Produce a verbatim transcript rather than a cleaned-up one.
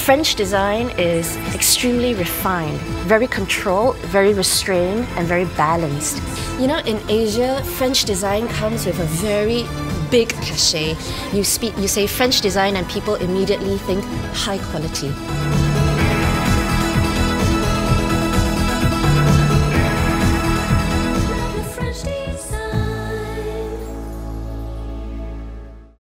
French design is extremely refined, very controlled, very restrained, and very balanced. You know, in Asia, French design comes with a very big cachet. You speak, you say French design and people immediately think high quality.